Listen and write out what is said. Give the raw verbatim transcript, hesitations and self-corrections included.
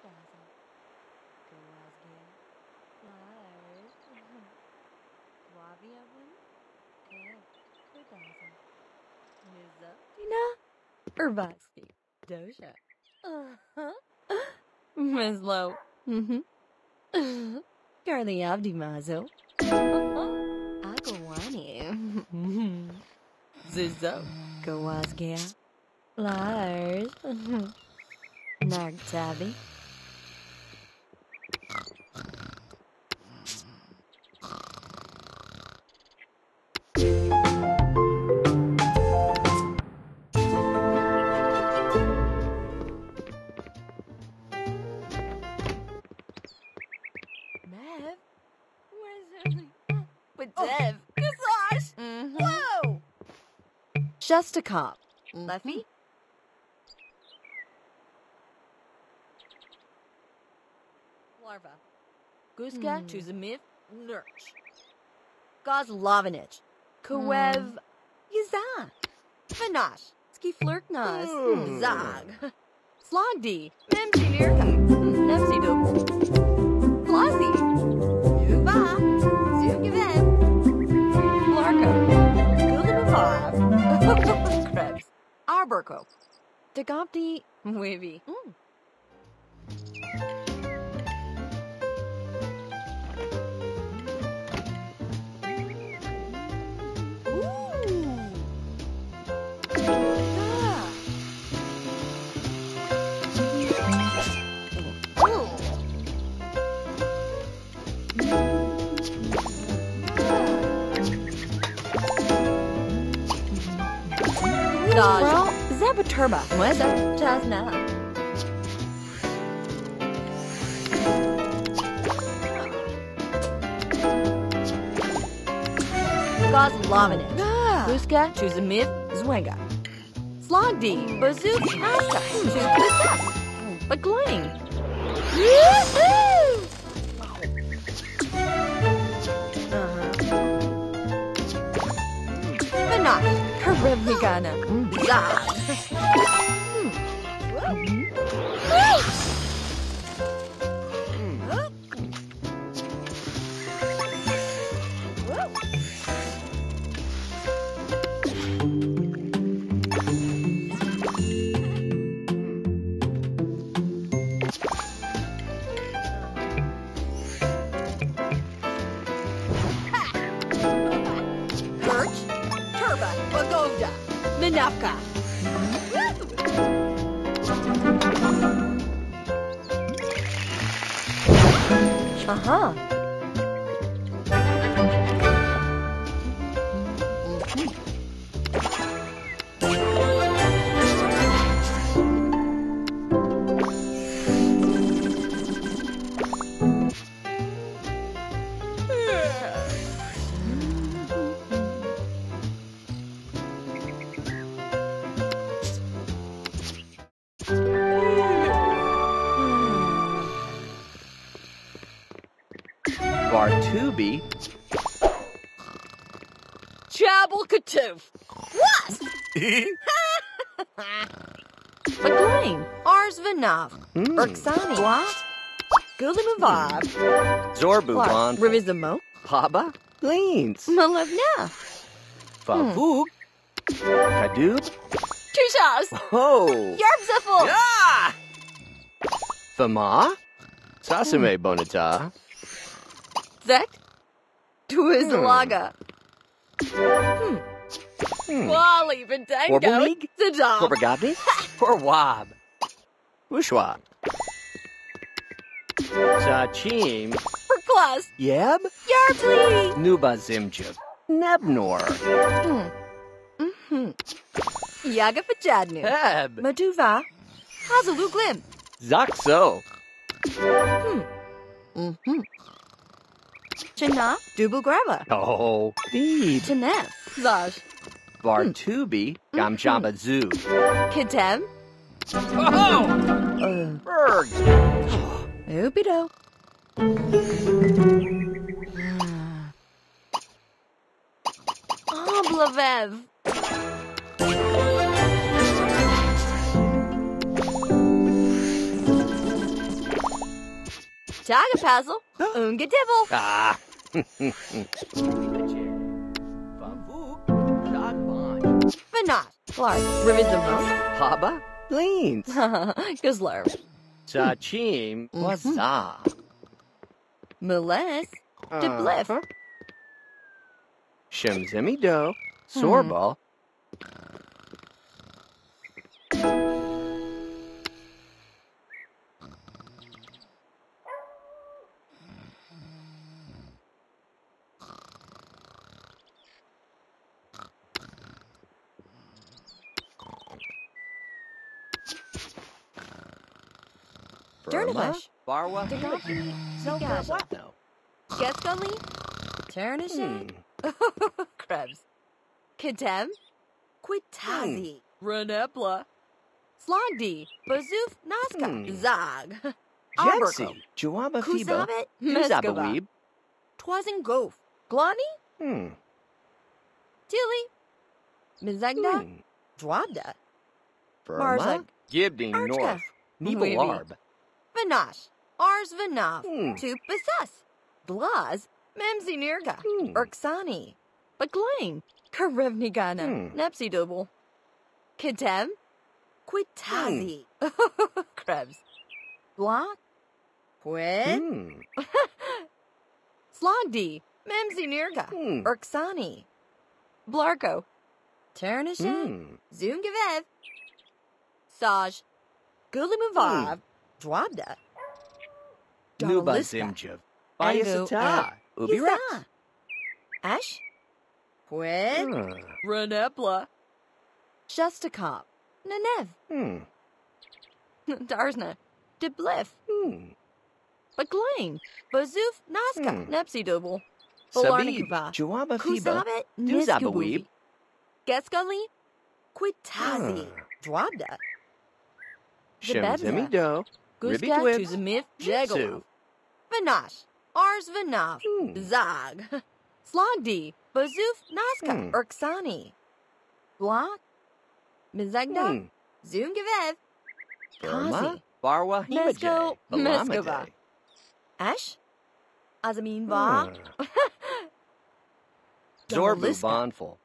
Urbaski. Dosha. Uh-huh. Meslo. Mm-hmm. Carly Abdimazo. Agawani. Zizzo. Gawaskia. Lars. Nagtabi. Dev. Gosh! Mm-hmm. Whoa! Just a cop. Mm-hmm. Leffy? Larva. Guska, Chuzamith, Nurch. Gozlovanich. Kwev, Yazak. Vanash. Skiflurknas. Zag. Slogdi. Memchirka. Nemsiduk. Flossie. Yuva. Zugiven. Krebs. Arberko. Degopti. Wavy. Mm. Well, Zabaturba. Mueza. Jasna. Gozlovanich. Guska, Chuzamith, Zwenga. Slogdi, Bazook, Asta, Chukusas. Bagling. Yoo-hoo! Vanash. Karibigana. Zah. Minapka. Uh-huh. Bartubi. Chabble Katoof. What? McLean. Ars Vanav. Urksani. What? Gulimavav. Zorbuban. Rivizamo. Paba. Leans. Malevna. Favuk. Kadoob. Tushas. Oh. Yarbzifel. Ah! Fama. Sasame Bonita. Zek? Tuizalaga. Hmm. Hmm. Wally, Bendango. Orbelig? Zadam. Orbagabi? Or Wab? Ushwab. Sachim. For class. Yeb? Yarbly. Nuba Zimjib. Nebnor. Hmm. Mm-hmm. Yaga Fajadnu. Heb. Maduva. Hazalu Glim. Zaxo. Hmm. Mm-hmm. Chana, Dubu Grava. Oh. Deed. Chanef. Zaj. Bartubi. Gamjamba Zoo. Kitem. Oh! Uh. Berg. Oopido. Oh, Blavev. Tagapazzle. Ungadibble. Ah. Favuk. Shagban. Vanat. Clark. Rividamo. Haba. Leans. Guzler. Chachim. Waza. Meles. Debliff. Uh-huh. Shemzemi do. Sorbal. Dernabush. Barwa. Dagashi. No. Zagash. Geskali. Ternishe. Hmm. Krebs. Kedem. Quitazi. Renepla. Slogdi. Bazoof. Nazca. Hmm. Zag. Jensi. Aberco. Juaba Fiba. Kuzabit. Meskava. Zabaweeb. Twazen Gof. Glani. Hmm. Tilly. Mizagda. Hmm. Dwabda. Burma. Marzag. Gibding Archka. North. Weeby. Nibalarb. Vanash. Ars Vanav. Hmm. Tu Basas. Glaz. Memzi Nirga. Hmm. Urksani. Baglain. Karevnigana. Hmm. Nepsi double. Kedem. Quitazi. Krebs. Block. Quid. Hmm. Slogdi. Memzi Nirga. Hmm. Urksani. Blarko. Ternishe. Hmm. Zungavev. Saj. Gulimuvav. Dwabda. Nuba Darliska. Zimjev. Angu, Bayasata. uh, Ubi Rex. Giza. Ash. Quid. Hmm. Renepla. Shustakop. Nenev. Hmm. Darsna. Debliff. Hmm. Baglain. Bazoof. Nazca. Hmm. Nepsi double. Sabib. Balarnikuva. Juaba Fiba. Kuzabit. Duzabaweeb. Niskabuvi. Geskali. Quitazi. Hmm. Dwabda. Shemzemi do. Ribby Guska Twibs. Tuzamith Jitsu. Jegalo. Vanash. Ars Vanav. Hmm. Zag. Slogdi. Bazoof Nazca. Hmm. Urksani. Block. Mizagda. Hmm. Zungavev. Burma. Kazi. Barwa Mesko. Himajay. Meskova. Balamade. Ash. Azamin Va. Hmm. Zorbu Darliska. Bonful.